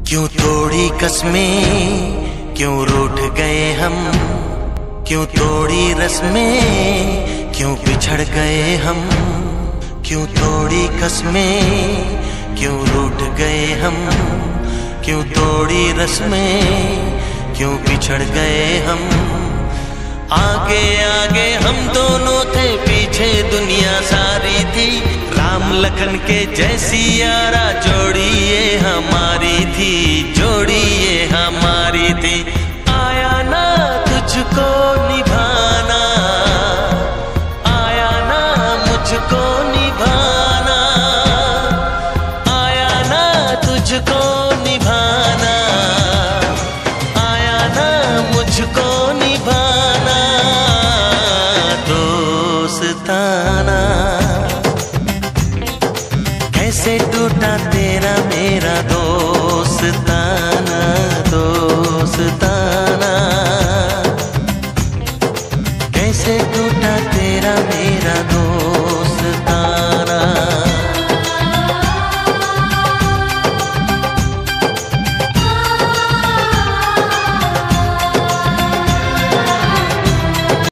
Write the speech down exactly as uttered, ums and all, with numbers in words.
क्यों तोड़ी कसमें, क्यों रूठ गए हम, क्यों तोड़ी रस्में, क्यों बिछड़ गए हम। क्यों तोड़ी कसमें, क्यों रूठ गए हम, क्यों तोड़ी रस्में, क्यों बिछड़ गए हम। आगे आगे हम दोनों थे, पीछे दुनिया सारी थी। राम लखन के जैसी यारा जोड़ी ये हमारी